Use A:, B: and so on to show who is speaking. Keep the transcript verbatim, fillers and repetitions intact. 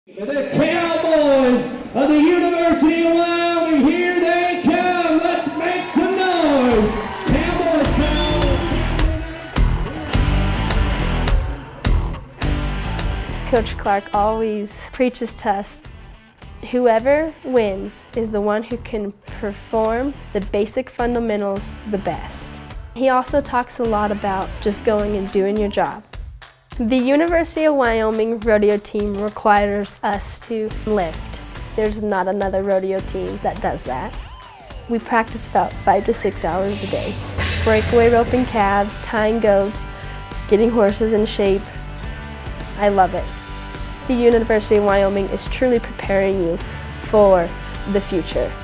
A: The Cowboys of the University of Wyoming, here they come. Let's make some noise. Cowboys, Cowboys.
B: Coach Clark always preaches to us, whoever wins is the one who can perform the basic fundamentals the best. He also talks a lot about just going and doing your job. The University of Wyoming rodeo team requires us to lift. There's not another rodeo team that does that. We practice about five to six hours a day. Breakaway roping calves, tying goats, getting horses in shape. I love it. The University of Wyoming is truly preparing you for the future.